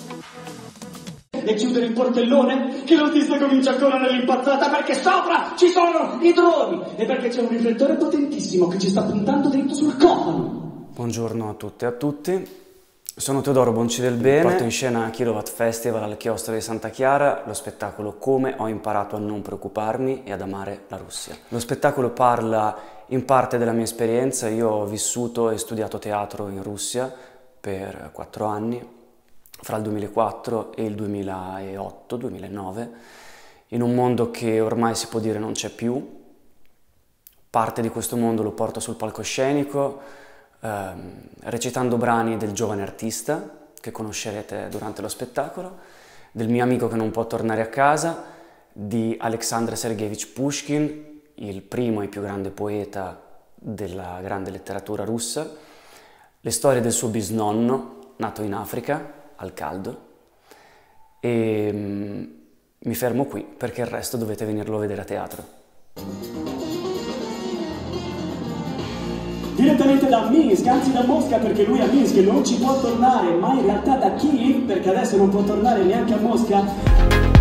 E chiudere il portellone, che l'autista comincia a correre nell'impazzata perché sopra ci sono i droni e perché c'è un riflettore potentissimo che ci sta puntando dritto sul cofano. Buongiorno a tutte e a tutti, sono Teodoro Boncidelbene, porto in scena a Kilowatt Festival al Chiostro di Santa Chiara lo spettacolo Come ho imparato a non preoccuparmi e ad amare la Russia. Lo spettacolo parla in parte della mia esperienza. Io ho vissuto e studiato teatro in Russia per 4 anni, fra il 2004 e il 2008-2009, in un mondo che ormai si può dire non c'è più. Parte di questo mondo lo porto sul palcoscenico, recitando brani del giovane artista, che conoscerete durante lo spettacolo, del mio amico che non può tornare a casa, di Alexandr Sergeyevich Pushkin, il primo e più grande poeta della grande letteratura russa, le storie del suo bisnonno, nato in Africa, al caldo, e mi fermo qui perché il resto dovete venirlo a vedere a teatro. Direttamente da Minsk, anzi da Mosca, perché lui a Minsk non ci può tornare, ma in realtà da Kiev, perché adesso non può tornare neanche a Mosca.